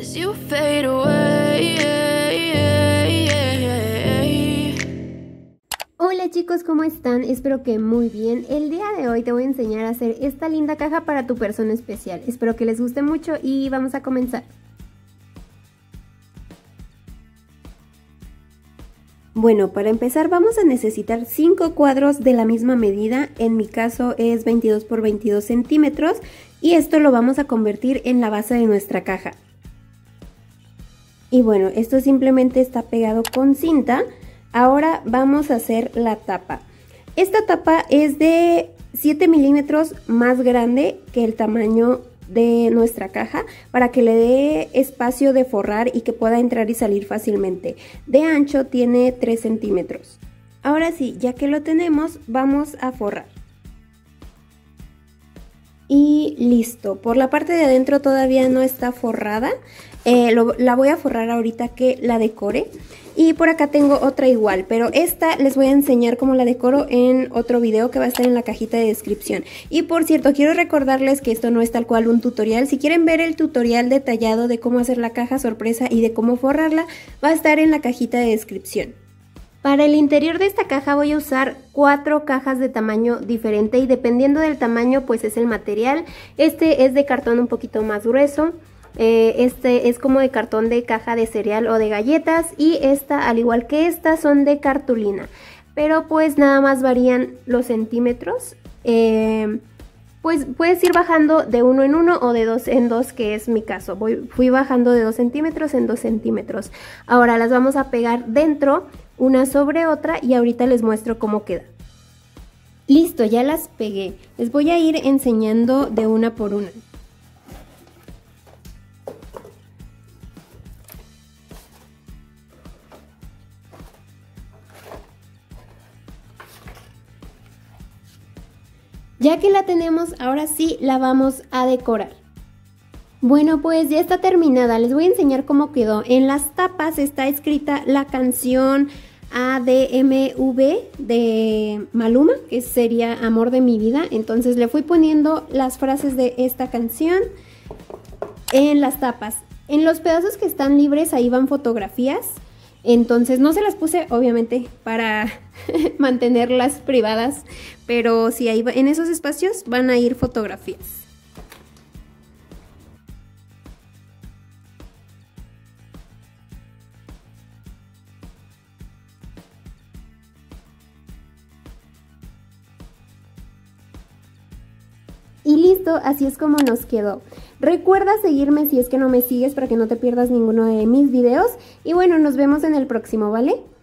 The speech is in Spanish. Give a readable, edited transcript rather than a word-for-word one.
as you fade away. Hola chicos, ¿cómo están? Espero que muy bien. El día de hoy te voy a enseñar a hacer esta linda caja para tu persona especial. Espero que les guste mucho y vamos a comenzar. Bueno, para empezar vamos a necesitar 5 cuadros de la misma medida. En mi caso es 22 por 22 centímetros y esto lo vamos a convertir en la base de nuestra caja. Y bueno, esto simplemente está pegado con cinta. Ahora vamos a hacer la tapa. Esta tapa es de 7 milímetros más grande que el tamaño de nuestra caja para que le dé espacio de forrar y que pueda entrar y salir fácilmente. De ancho tiene 3 centímetros. Ahora sí, ya que lo tenemos, vamos a forrar. Y listo. Por la parte de adentro todavía no está forrada. La voy a forrar ahorita que la decore. Y por acá tengo otra igual, pero esta les voy a enseñar cómo la decoro en otro video que va a estar en la cajita de descripción. Y por cierto, quiero recordarles que esto no es tal cual un tutorial. Si quieren ver el tutorial detallado de cómo hacer la caja sorpresa y de cómo forrarla, va a estar en la cajita de descripción. Para el interior de esta caja voy a usar 4 cajas de tamaño diferente y dependiendo del tamaño pues es el material. Este es de cartón un poquito más grueso. Este es como de cartón de caja de cereal o de galletas y esta, al igual que esta, son de cartulina, pero pues nada más varían los centímetros. Pues puedes ir bajando de 1 en 1 o de 2 en 2, que es mi caso. Fui bajando de 2 centímetros en 2 centímetros. Ahora las vamos a pegar dentro, una sobre otra, y ahorita les muestro cómo queda. Listo, ya las pegué. Les voy a ir enseñando de una por una. Ya que la tenemos, ahora sí la vamos a decorar. Bueno, pues ya está terminada. Les voy a enseñar cómo quedó. En las tapas está escrita la canción ADMV de Maluma, que sería Amor de mi vida. Entonces le fui poniendo las frases de esta canción en las tapas. En los pedazos que están libres ahí van fotografías. Entonces no se las puse obviamente para mantenerlas privadas, pero sí, ahí en esos espacios van a ir fotografías. Y listo, así es como nos quedó. Recuerda seguirme si es que no me sigues para que no te pierdas ninguno de mis videos. Y bueno, nos vemos en el próximo, ¿vale?